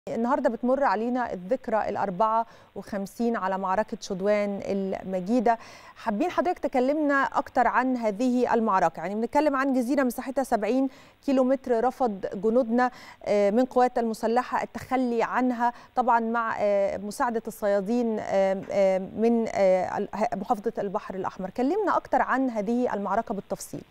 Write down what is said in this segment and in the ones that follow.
النهارده بتمر علينا الذكرى ال54 على معركة شدوان المجيدة. حابين حضرتك تكلمنا أكتر عن هذه المعركة، يعني بنتكلم عن جزيرة مساحتها 70 كيلومتر رفض جنودنا من قوات المسلحة التخلي عنها، طبعا مع مساعدة الصيادين من محافظة البحر الأحمر. كلمنا أكتر عن هذه المعركة بالتفصيل.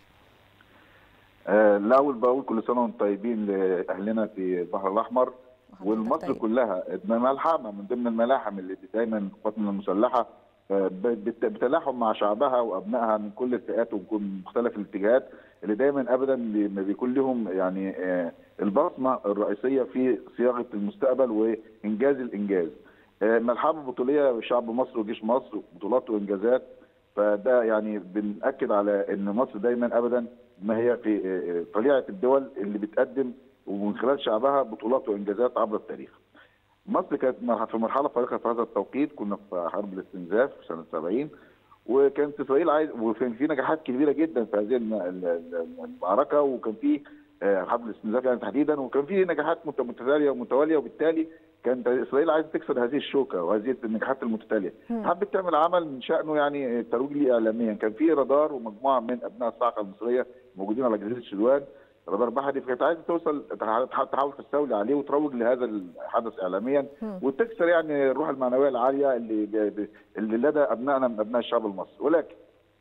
الأول بقول كل سنة وانتم طيبين لأهلنا في البحر الأحمر والمصر كلها. ملحمة من ضمن الملاحم اللي دايما قواتنا المسلحة بتلاحم مع شعبها وأبنائها من كل الفئات ومن مختلف الاتجاهات، اللي دايما أبدا بيكون لهم يعني البصمة الرئيسية في صياغة المستقبل وإنجاز الإنجاز. ملحمة بطولية شعب مصر وجيش مصر، بطولات وإنجازات، فده يعني بنأكد على ان مصر دايما ابدا ما هي في طليعه الدول اللي بتقدم ومن خلال شعبها بطولات وانجازات عبر التاريخ. مصر كانت في مرحله فارقه في هذا التوقيت، كنا في حرب الاستنزاف في سنه 70، وكانت اسرائيل وكان في نجاحات كبيره جدا في هذه المعركه، وكان في حرب الاستنزاف يعني تحديدا، وكان في نجاحات متتاليه ومتواليه، وبالتالي كانت اسرائيل عايزه تكسر هذه الشوكه وهذه النجاحات المتتاليه. حبت تعمل عمل من شانه يعني ترويج ليه اعلاميا. كان في رادار ومجموعه من ابناء الصاعقه المصريه موجودين على جزيره شدوان، رادار بحري، فكانت عايزه توصل تحاول تستولي عليه وتروج لهذا الحدث اعلاميا وتكسر يعني الروح المعنويه العاليه اللي لدى ابنائنا من ابناء الشعب المصري. ولكن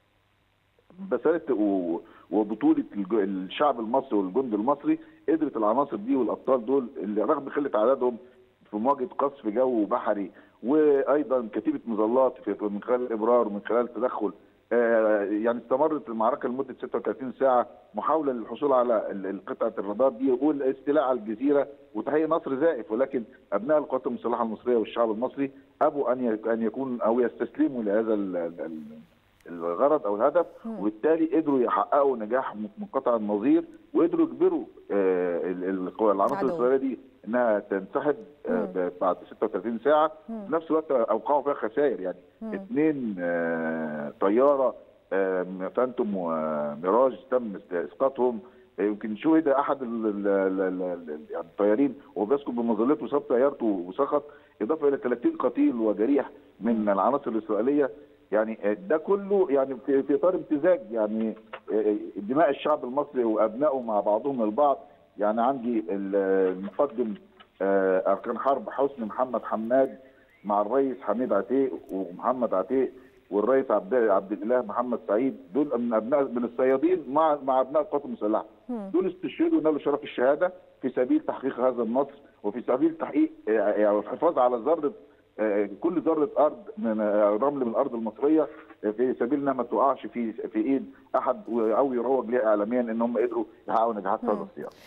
بسالة وبطوله الشعب المصري والجند المصري قدرت العناصر دي والابطال دول اللي رغم قله عددهم في مواجهه قصف جو وبحري وايضا كتيبه مظلات من خلال الابرار ومن خلال التدخل، يعني استمرت المعركه لمده 36 ساعه محاوله للحصول على قطعه الرادار دي والاستيلاء على الجزيره وتحقيق نصر زائف. ولكن ابناء القوات المسلحه المصريه والشعب المصري ابوا ان يكون او يستسلموا لهذا الغرض او الهدف، وبالتالي قدروا يحققوا نجاح منقطع النظير وقدروا يجبروا العناصر الاسرائيليه دي انها تنسحب بعد 36 ساعه. في نفس الوقت اوقعوا فيها خسائر، يعني 2 طياره فانتوم وميراج تم اسقاطهم. يمكن شهد احد الطيارين وهو بيسقط بمظلته وساب طيارته وسقط، اضافه الى 30 قتيل وجريح من العناصر الاسرائيليه. يعني ده كله يعني في اطار امتزاج يعني دماء الشعب المصري وابنائه مع بعضهم البعض. يعني عندي المقدم اركان حرب حسني محمد حماد مع الرئيس حميد عتيق ومحمد عتيق والرئيس عبد الاله محمد سعيد، دول من ابناء من الصيادين مع ابناء القوات المسلحه. دول استشهدوا ونالوا شرف الشهاده في سبيل تحقيق هذا النصر وفي سبيل تحقيق يعني الحفاظ على ذره كل ذره ارض من رمل من الارض المصريه في سبيل انها ما تقعش في ايد احد او يروج ليها اعلاميا ان هم قدروا يحققوا نجاحات في هذا السياق.